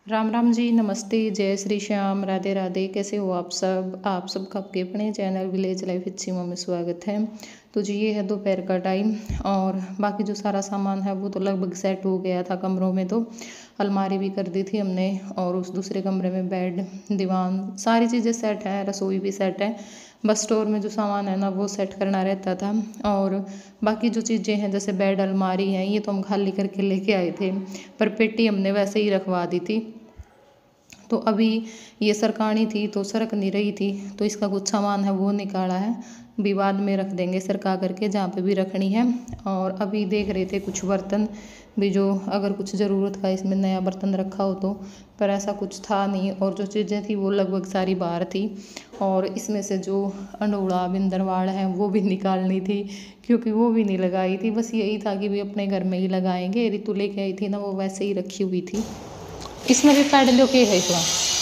राम राम जी, नमस्ते, जय श्री श्याम, राधे राधे। कैसे हो आप सब आपके अपने चैनल विलेज लाइफ इच्छीमा में स्वागत है। तो जी ये है दोपहर का टाइम और बाकी जो सारा सामान है वो तो लगभग सेट हो गया था। कमरों में तो अलमारी भी कर दी थी हमने और उस दूसरे कमरे में बेड, दीवान, सारी चीज़ें सेट हैं, रसोई भी सेट है। बस स्टोर में जो सामान है ना वो सेट करना रहता था। और बाकी जो चीज़ें हैं जैसे बेड, अलमारी हैं, ये तो हम खाली करके लेके आए थे, पर पेटी हमने वैसे ही रखवा दी थी। तो अभी ये सरकानी थी तो सरक नहीं रही थी, तो इसका कुछ सामान है वो निकाला है, भी बाद में रख देंगे सरका करके जहाँ पे भी रखनी है। और अभी देख रहे थे कुछ बर्तन भी, जो अगर कुछ ज़रूरत का इसमें नया बर्तन रखा हो तो, पर ऐसा कुछ था नहीं। और जो चीज़ें थी वो लगभग सारी बाहर थी और इसमें से जो अंडोड़ा बिंदरवाड़ है वो भी निकालनी थी, क्योंकि वो भी नहीं लगाई थी। बस यही था कि भी अपने घर में ही लगाएंगे। ऋतु लेके आई थी ना, वो वैसे ही रखी हुई थी। इसमें भी पैड लो के है इसमें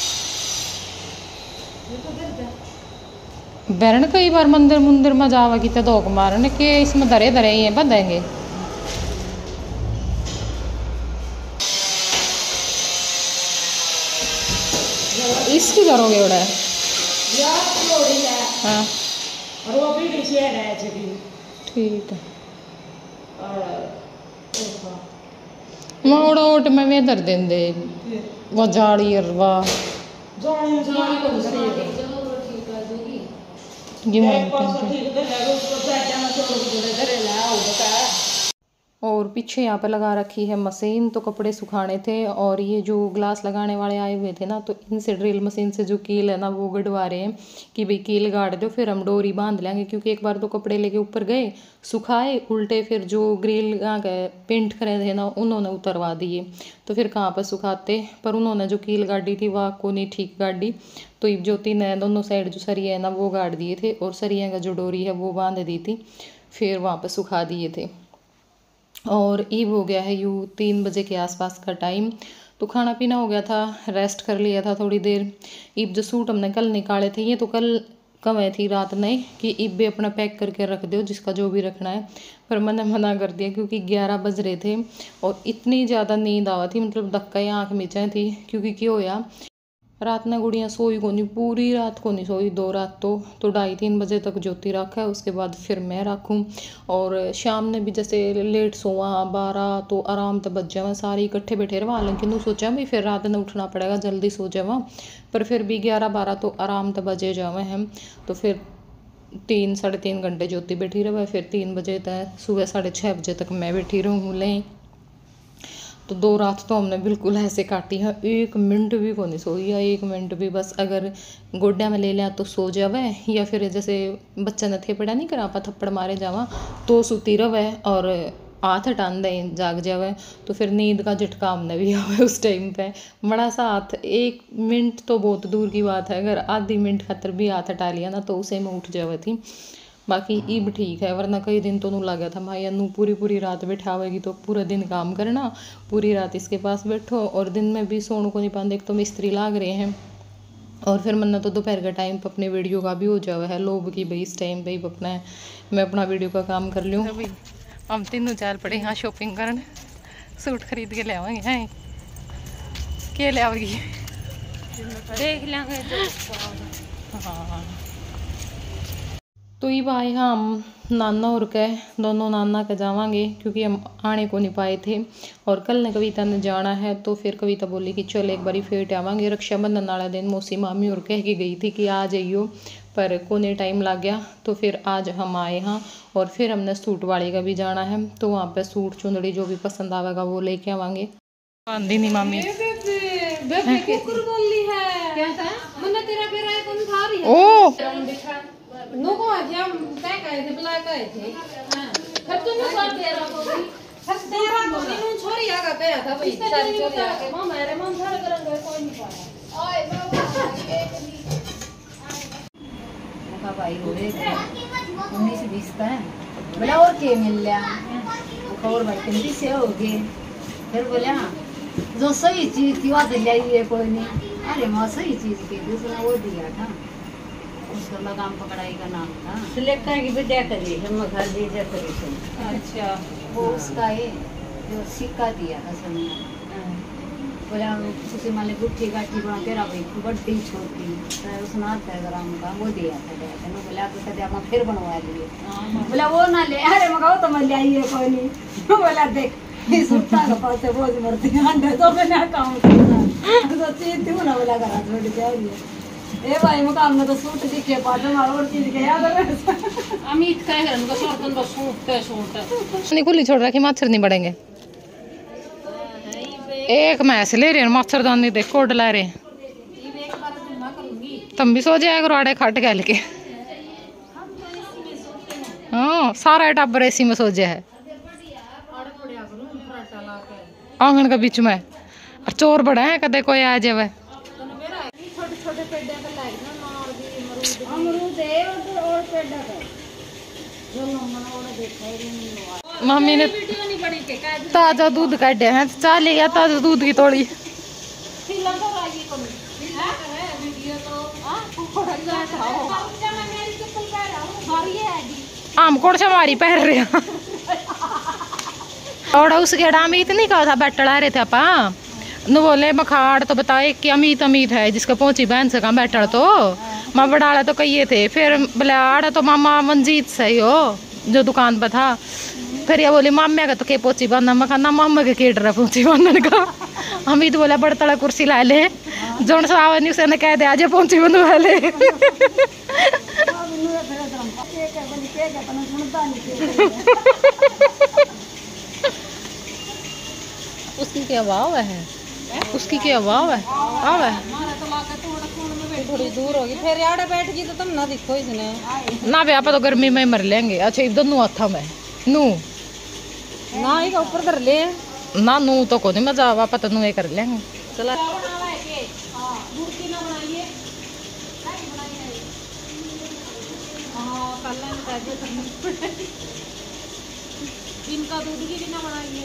बैरन कई बार मंदिर मुंदिर में जावा की तो धोख मारने के इसमें धरे धरे ही बंधेंगे। इसकी करोगे उड़ा हाँ ठीक है। मोड़ा ओट में वे धर देंगे वो जाड़ी और वाह और पीछे यहाँ पे लगा रखी है मशीन, तो कपड़े सुखाने थे। और ये जो ग्लास लगाने वाले आए हुए थे ना, तो इनसे ड्रिल मशीन से जो कील है ना वो गड़वा रहे हैं कि भाई कील गाड़ दो, फिर हम डोरी बांध लेंगे। क्योंकि एक बार तो कपड़े लेके ऊपर गए, सुखाए उल्टे, फिर जो ग्रिल पेंट करे थे ना उन्होंने उतरवा दिए, तो फिर कहाँ पर सुखाते। पर उन्होंने जो कील गाड़ी थी वह को नहीं ठीक गाड़ी, तो जो तीन है दोनों साइड जो सरिया है ना वो गाड़ दिए थे और सरिया का जो डोरी है वो बांध दी थी, फिर वहाँ पर सुखा दिए थे। और ईब हो गया है यूँ 3 बजे के आसपास का टाइम, तो खाना पीना हो गया था, रेस्ट कर लिया था थोड़ी देर। ईब जो सूट हमने कल निकाले थे, ये तो कल कम थी रात नहीं कि ईब भी अपना पैक करके रख दो जिसका जो भी रखना है, पर मैंने मना कर दिया क्योंकि 11 बज रहे थे और इतनी ज़्यादा नींद आवा थी, मतलब धक्का ही आँख मीचा थी। क्योंकि क्यों होया, रात ने गुड़िया सोई को नहीं, पूरी रात को नहीं सोई, 2 रात तो 2:30-3 बजे तक ज्योति रखा है, उसके बाद फिर मैं रखूँ। और शाम ने भी जैसे लेट सोवा 12 तो आराम से बज जावा, सारे इकट्ठे बैठे रहा। लेकिन सोचा भाई फिर रात ने उठना पड़ेगा, जल्दी सो जावा, पर फिर भी 11-12 तो आराम से बजे जावे हम। तो फिर 3-3.5 घंटे ज्योति बैठी रहा, फिर 3 बजे तक सुबह 6:30 बजे तक मैं बैठी रहूँ लें। तो 2 रात तो हमने बिल्कुल ऐसे काटी है, 1 मिनट भी को नहीं सोई, या 1 मिनट भी, बस अगर गोड्या में ले लिया तो सो जावे, या फिर जैसे बच्चा ने थेपड़ा नहीं करा पा थप्पड़ मारे जावा तो सुती रवे और हाथ हटान दे जाग जावे, तो फिर नींद का झटका हमने भी आवे उस टाइम पे। बड़ा सा हाथ, 1 मिनट तो बहुत दूर की बात है, अगर आधी मिनट खातर भी हाथ हटा लिया ना तो उसे में उठ जावे थी। बाकी ईब ठीक है, वरना कई दिन तो नू लगा था भाई अनु पूरी रात बैठावेगी तो पूरा दिन काम करना, पूरी रात इसके पास बैठो और दिन में भी सोने को नहीं पाते, एक तो मिस्त्री लाग रहे हैं। और फिर मन्ना तो दोपहर का टाइम पर अपने वीडियो का भी हो जावा है लोग कि भाई इस टाइम पे अपना मैं अपना वीडियो का काम कर लूँ। हम तीनों चाल पड़े यहाँ शॉपिंग करने, सूट खरीद के ले आवेंगे हैं, क्या ले आओगी देख लेंगे। हाँ तो ये भाई हम नाना और के दोनों नाना के जावांगे, क्योंकि हम आने को नहीं पाए थे। और कल ने कविता ने जाना है, तो फिर कविता बोली कि चल एक बारी फेट आवांगे। रक्षाबंधन वाला दिन मौसी मामी और कह के गई थी कि आ जाइयो, पर कोने टाइम लग गया, तो फिर आज हम आए हाँ। और फिर हमने सूट वाले का भी जाना है, तो वहाँ पे सूट चुंदड़ी जो भी पसंद आवेगा वो लेके आवांगे। आंधी नहीं मामी ओ नुको हम काय काय थे बुला काय थे फिर तुम कर दे रहा हो फिर तेरा को इन छोरी आगा गया था भाई सारी छोरी आके मां मेरे मन थोड़ा करेंगे कोई नहीं पाया ओए बाबा मुका भाई होरे 19-20 का बोला और के मिल लिया और भाई कितनी से हो गए। फिर बोला जो सही चीज थी वो दिलाई है कोई नहीं, अरे मां सही चीज के दूसरा वो दिया था, उसका लगाम पकड़ाई का नाम था। सिलेक्टर की विद्या करी हम घर ले जा करी थे। अच्छा वो उसका है जो सिक्का दिया था सबने, बोला उसी माले गुट्ठी गाठी बना के रख बड्डी छोटी उसना ग्राम का वो दिया था बोला तो कदे हम फिर बनवा लिए बोला वो ना ले अरे मगाओ तो मैं ले आई है कोई नहीं बोला देख इस सुट्टा का पास है बोझ मरती अंडे तो मैंने काम किया तो चीज थी ना बोला करा छोड़ जाओ ए भाई मुकाम में तो सूट दिखे पाटे मारो और चीज के याद है अमित कह रहे उनको शॉर्टन बस सूट नहीं खुली छोड़ रखी मच्छर नहीं बढ़ेंगे एक मैस ले रहे हैं मच्छरदानी देख कोड ला रहे तुम भी सो जाए करो आड़े खट गल के हाँ सारा टब्बर इसी में सो जाए आंगन के बीच में और चोर बड़ा है कदे कोई आ जावे मम्मी ने ताजा दूध काटे हैं चाह लिया ताजा दूध की तोड़ी आम कोड़ से मारी पहन रहे और उसके अमित नहीं कहा था बैठा रहे थे आपा न बोले मखाड़ तो बताए कि अमित अमित है जिसका पहुंची बहन से कहा बैठा तो माँ बड़ाड़ा तो कहिए थे फिर बोले आड़ा तो मामा मंजीत सही हो जो दुकान पर था फिर ये बोली मामे का तो के पोची बांधना मैं ना मामा के केट रहा पोची बांधने का अमित बोला बड़ तड़ा कुर्सी ला ले जोन सावन उसे ने कह दे आज पहुंची बंधु वाले उसकी क्या वाव है उसकी क्या वाव है आव है थोड़ी दूर होगी फिर यार बैठ गई तो तुम ना दिखो इसने ना बे आप तो गर्मी में मर लेंगे अच्छा इधर नू हथा में नू ना ही ऊपर कर ले ना नू तो को नहीं मजा आप तो नू कर लेंगे चला इनका दूध की कितना बनाइए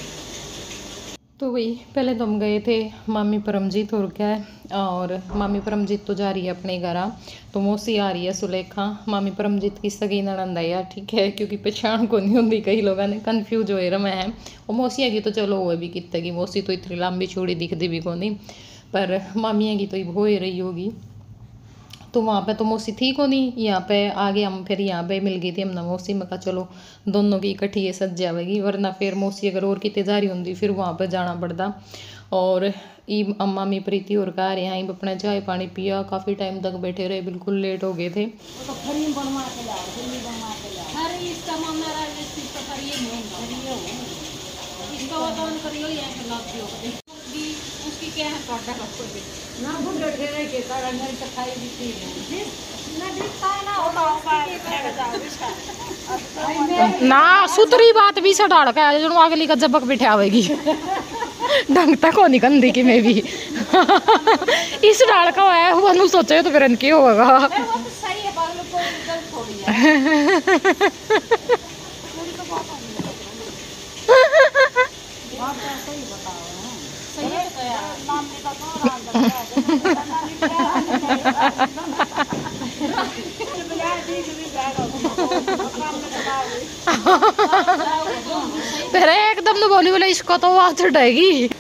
तो वही पहले तो हम गए थे मामी परमजीत और क्या है और मामी परमजीत तो जा रही है अपने घर तो मौसी आ रही है सुलेखा मामी परमजीत की सगी ननंद है ठीक है क्योंकि पहचान को नहीं होती कई लोगों ने कन्फ्यूज हो रहा है और मौसी है तो चलो वो भी कितने की मौसी तो इतनी लंबी चौड़ी दिखती भी को नहीं पर मामी की तो हो ही रही होगी तो वहाँ पे तो मौसी थी को नहीं यहाँ पे आगे हम फिर यहाँ पे मिल गई थी हमने मौसी में कहा चलो दोनों की इकट्ठी ये सज जाएगी वरना फिर मौसी अगर और कितने जा रही होंगी फिर वहाँ पे जाना पड़ता और ई अम्मा मी प्रीति और कह रहे हैं अपना चाय पानी पिया काफ़ी टाइम तक बैठे रहे बिल्कुल लेट हो गए थे उसकी क्या है ना बुढ़े ठेरे के कारण नहीं तो खाई भी ना सुतरी बात भी से डाल के जो अगली का जबक बिठावेगी ढंग तक हो निकल दी कि मैं भी इस डाल का है वो नु सोचे तो फिर इनकी होगा सही है बाल को गलत हो गया सही बताओ सही है यार नाम का फिर एकदम न बोली बोले इसको तो आवाज चढ़ाएगी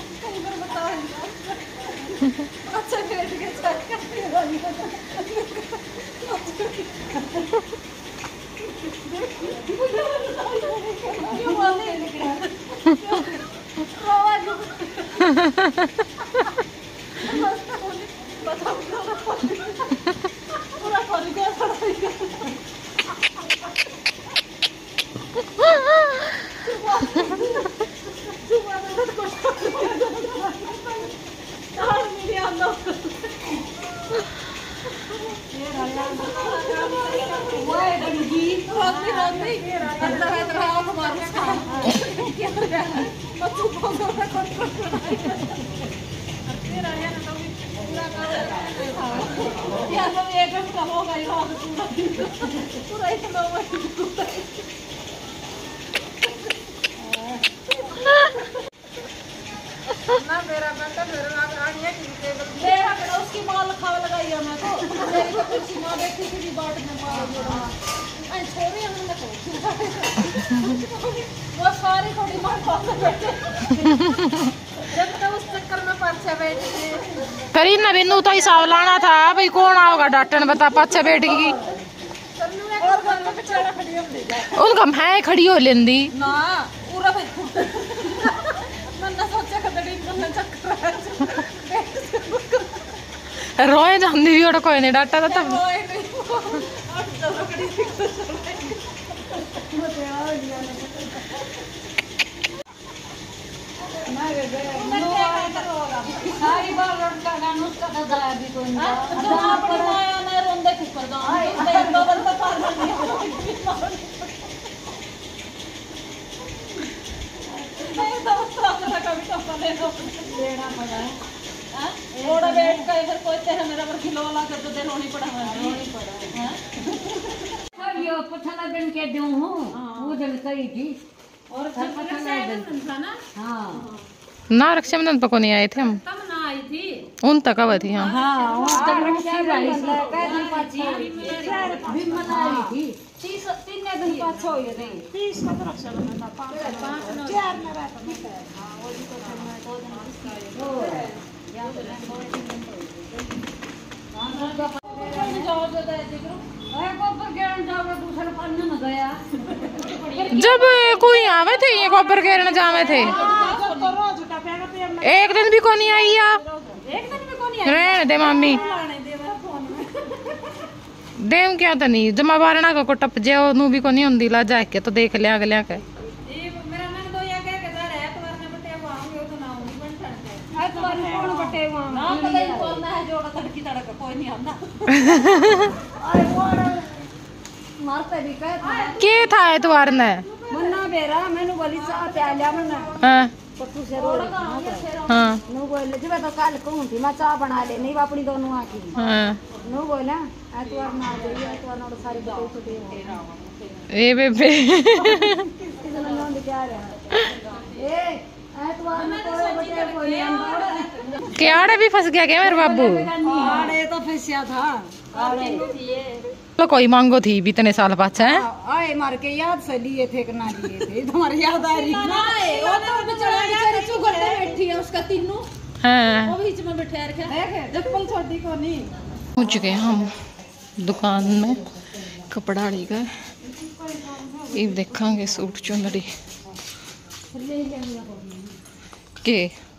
उसकी माल खावा लगाई है मैं तो मेरी तो कुछ मां बैठी थी बाट में मार दिया छोरी हमने वो सारी थोड़ी मार पास बैठे जब तो उस चक्कर में पर्चा बैठ गए फिर इन बिन्नू तो हिसाब लाना था भाई कौन आओगा डॉक्टर बता पाछे बैठ गई और बंदा बेचारा खड़ी हो ले जाए उनका मैं खड़ी हो लेंदी ना पूरा भाई मन ना सोचा कदड़ी करना चक्कर रोए जांदी भी और कोई नहीं डाटा था तब ओए नहीं और जरा खड़ी सारी बार लड़का गाना उसका दादा अभी कोई नहीं जो अपनी माया ने रोंदे कुकर गांव देख दो बंदा पार नहीं नहीं तो उसका कभी तो लेना पड़ा है थोड़ा वेट का फिर कोई तेरा मेरा पर किलो वाला कर तो देना नहीं पड़ा नहीं पड़ा सब ये पछला दिन के दूं हूं वो जब कही थी और फिर था ना हां ना रक्षाबंधन पर को नहीं आए थे हम तब ना आई थी उन तक अवधि थी हाँ हां वो तक रखी भाई से कैदी पाची भी मना रही थी 3 दिन पाछो हो गए 30 का तो रक्षाबंधन था 5 4 में रहता मैं हां वो भी तो फिर मैं 2 दिन जब कोई आवे थे ये कॉपर केरन जावे थे एक दिन भी को नहीं आई या रहने दे मम्मी देम क्या तो नहीं जमा बारना को टप जाओ नु भी को नहीं हुंदी ला जाके तो देख लिया अगलिया के मेरा मन तो या कह के जा रहा है तो वरना बटे आऊंगे तो ना आऊंगी बन ठंड है तो कौन बटे वहां ना तो नहीं बोलना है जोड़ा तड़की तड़का कोई नहीं आंदा आए वो मारते भी कह के था एतवार ने मन्ना बेरा मैंने बोली सा प्या लिया मन्ना हां पट्टू से रोड हां नु बोले जब तो कल कहूं थी मैं चाय बना ले नहीं अपनी दोनों आकी हां नु बोला एतवार ना जाइए एतवार ना सारी बटे छोटे ए बेबे कितना नंद क्या रहा ए एतवार में कोई बटे कोई नहीं केड़ा भी फंस गया क्या मेरे बाबू आड़े तो फंसिया था तो कोई मांगो थी भी इतने साल पाछे हैं आए मार के याद से लिए थे कि ना लिए थे तुम्हारे याद आ रही ना वो तो बेचारा बेचारी चुगल पे बैठी है उसका तीनों हैं वो बीच में बैठा रखे जप्पल छोटी को नहीं पहुंच गए हम दुकान में कपड़ा ली गए ये देखांगे सूट चुनरी के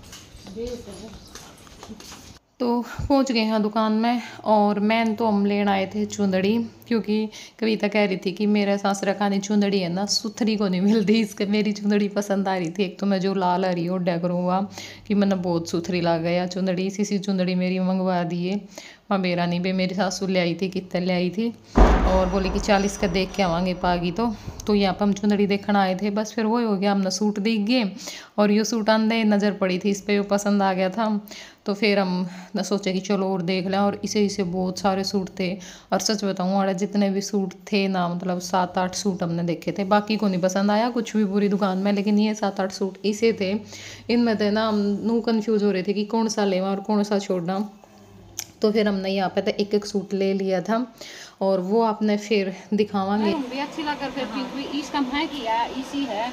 तो पहुंच गए हैं दुकान में और मैन तो हम लेने आए थे चुंदड़ी क्योंकि कविता कह रही थी कि मेरा सासरा खानी चुंदड़ी है ना सुथरी को नहीं मिलती इसके मेरी चुंदड़ी पसंद आ रही थी एक तो मैं जो लाल हरी ओढ़ा करूँगा कि मैंने बहुत सुथरी लग गया चुंदड़ी इसी चुंदड़ी मेरी मंगवा दिए वहाँ मेरा नहीं बे मेरी सासू ले आई थी कितने ले आई थी और बोली कि 40 का देख के आवांगे पागी तो यहाँ पर हम चुंदड़ी देखना आए थे बस फिर वही हो गया हमने सूट देख गए और ये सूट आंदे नज़र पड़ी थी इस पर वो पसंद आ गया था तो फिर हम सोचे कि चलो और देख लें और इसे बहुत सारे सूट थे और सच बताऊँ वाले जितने भी सूट थे ना मतलब 7-8 सूट हमने देखे थे बाकी को नहीं पसंद आया कुछ भी पूरी दुकान में लेकिन ये 7-8 सूट इसे थे इनमें थे ना हम नू कन्फ्यूज़ हो रहे थे कि कौन सा लेवा और कौन सा छोड़ना तो फिर हमने यहाँ पे तो एक सूट ले लिया था और वो आपने फिर दिखावांगे भी अच्छी लग फिर क्योंकि इसका है किया इसी है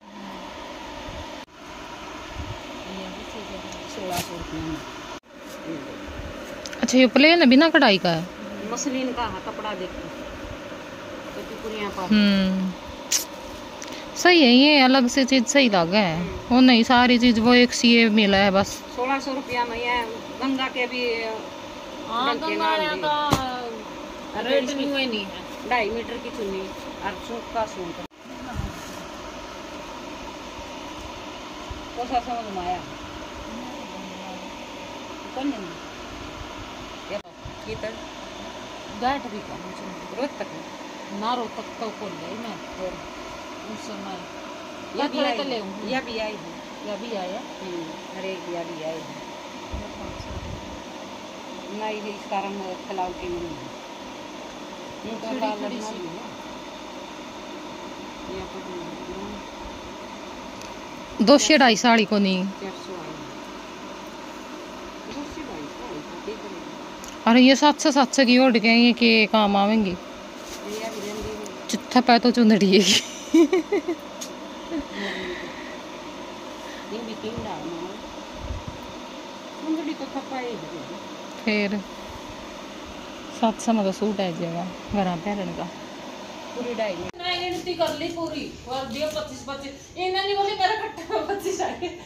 1600 रुपये अच्छा ये प्लेन है बिना कढ़ाई का है मसलिन का है कपड़ा देखो सही है ये अलग से चीज सही लगा है वो नहीं सारी चीज वो एक सी मिला है बस 1600 रुपया में ये गंगा के भी रेट नहीं हुए नहीं है 2.5 मीटर की चुन्नी और सूट का सूट तो समझ में आया गाठ भी कम रोज तक ना रो तक तो खोल गई मैं और उस समय या भी आई ले या भी आई या भी आया अरे या भी आई नहीं है इस कारण खिलाव के नहीं दो 250 साड़ी को नहीं अरे ये 700 की ओढ़ के ये के काम आवेंगी चिट्ठा पे तो चुंदड़ी फिर 700 में तो सूट है जाएगा घर पहन का पूरी ढाई मैं गिनती कर ली पूरी और दिया 25 इन्हें नहीं बोली मेरा कट्टा 25 आ गए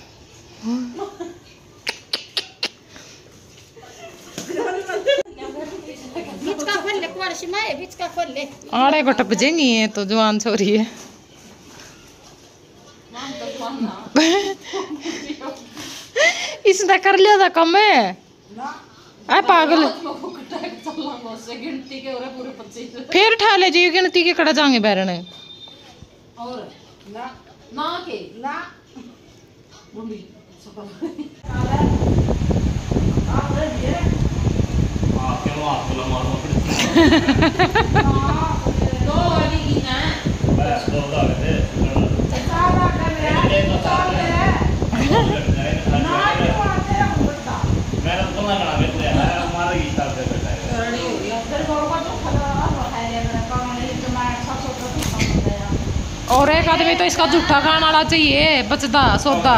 बीच का खोल ले कुमार सिमाए बीच का खोल ले आड़े को टप जाएंगी ये तो जवान छोरी है इसने कर लिया था कम है आ पागल गिनती के पूरे 25 फिर ठा ले जी गिनती के कड़ा जाएंगे बैरन और ना के ना मम्मी दो वाली की ना बस दो दागे और एक आदमी तो इसका जूठा खाने वाला चाहिए बचदा सौदा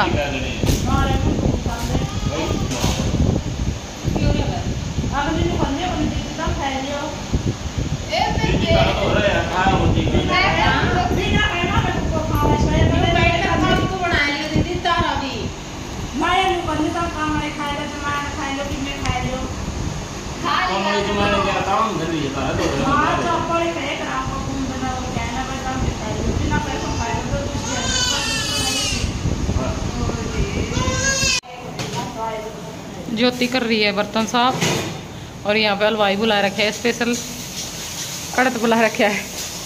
ज्योति कर रही है बर्तन साफ और यहाँ पे हलवाई बुला रखे है स्पेशल कड़त बुला रखा है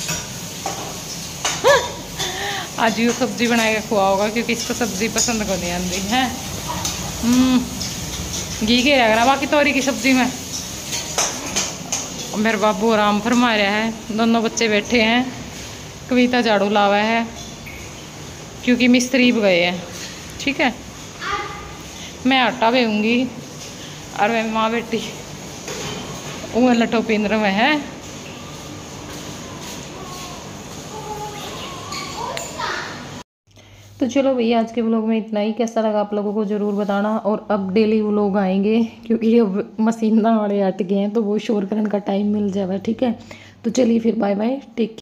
आज ये सब्जी बना के खुआ होगा क्योंकि इसको सब्जी पसंद को नहीं आती है घी के रखना बाकी तोरी की सब्जी में मेरे बाबू आराम फरमा रहा है दोनों बच्चे बैठे हैं कविता झाड़ू लावा है क्योंकि मिस्त्री भी गए हैं ठीक है मैं आटा बेऊँगी और मैं माँ बेटी वो लटो पिंदर में है तो चलो भैया आज के व्लॉग में इतना ही कैसा लगा आप लोगों को ज़रूर बताना और अब डेली व्लॉग आएंगे क्योंकि अब मशीना वाले हट गए हैं तो वो शोर करने का टाइम मिल जाएगा ठीक है तो चलिए फिर बाय बाय टेक